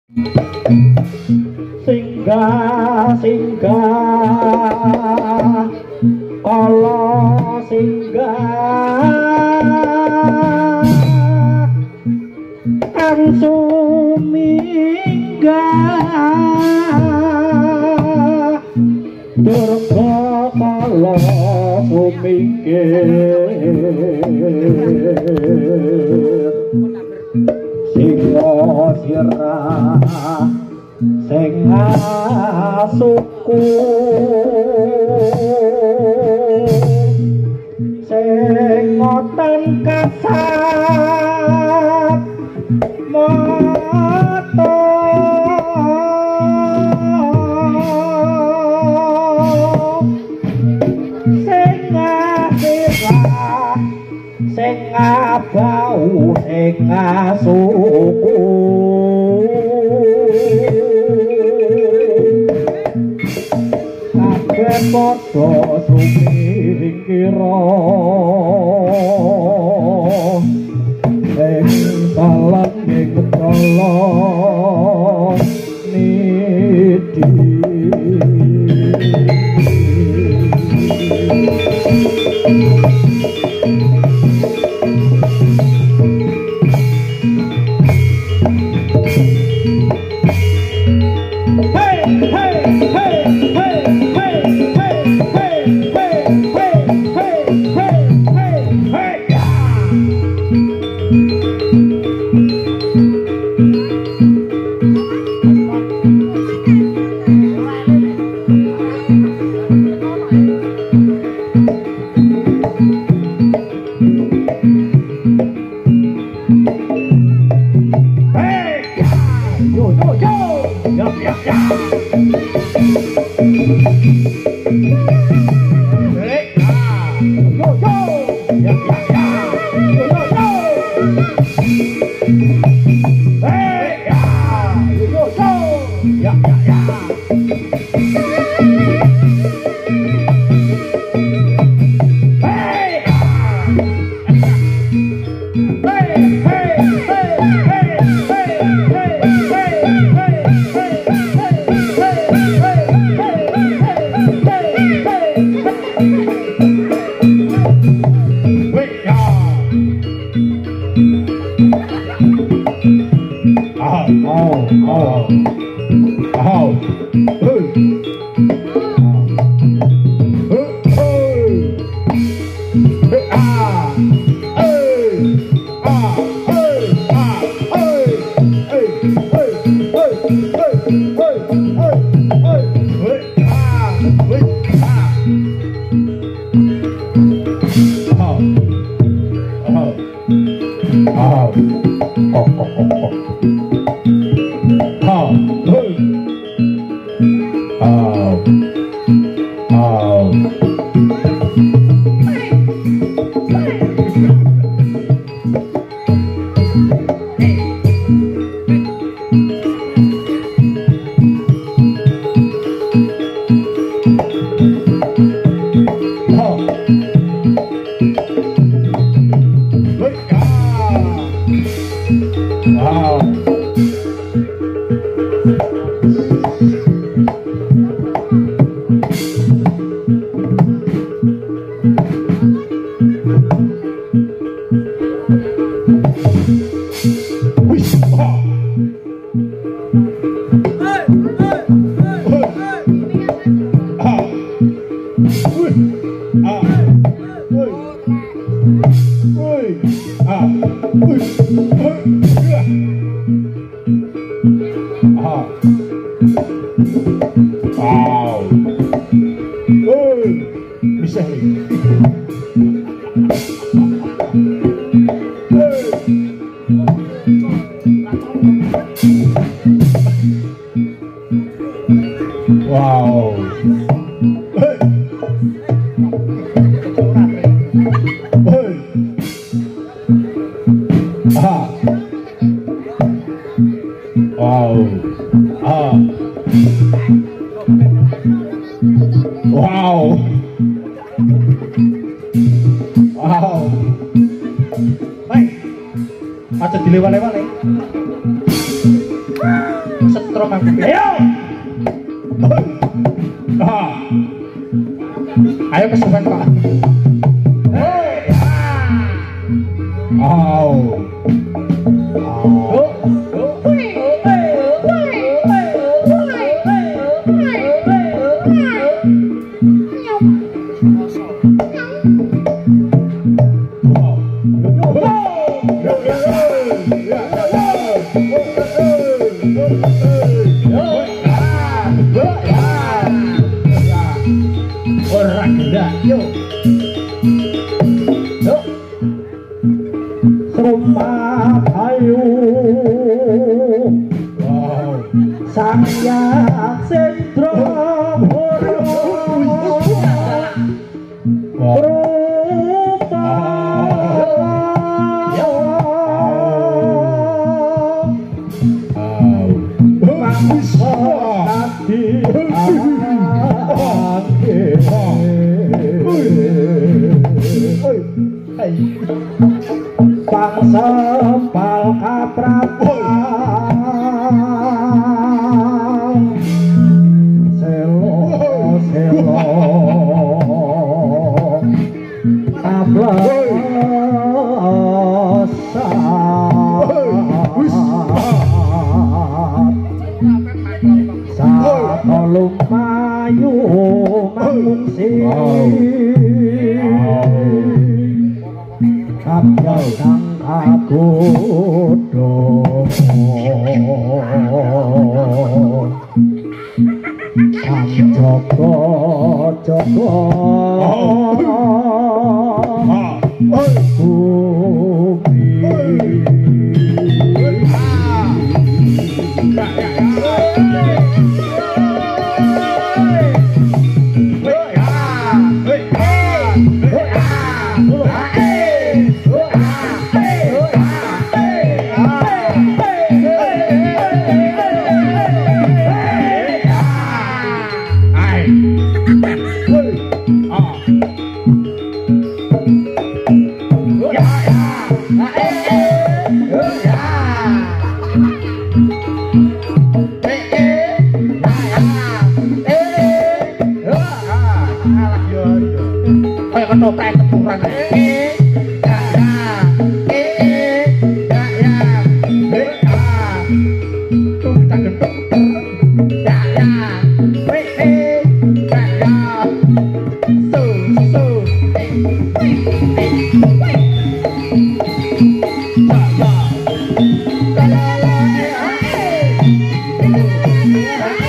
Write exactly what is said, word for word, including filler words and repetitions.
Singgah singgah kala singgah kang suminggah durga kala suminggir singa sirah sing asuku sing ngoten kasat moto sing asirah sing abau sing asuku padha sumingkira ing dalan ing dalan nidi Aja dilewat-lewat nih. setrum aku. Ayo. Ah. Ayo kesuwen Pak. Hei. Au. Au. Sang Hyang Sendra Rupa Mangsa Tadi Bangsa Pal Kapratan Selo Selo Saat lumayu mangungsi Kapal sang kakudo Sang Joko Joko Bumi ketoprak tepuran eh ya ya eh ya ya eh ah tuh kita gendong ya ya eh eh ya ya so so eh eh eh ya ya la la la eh eh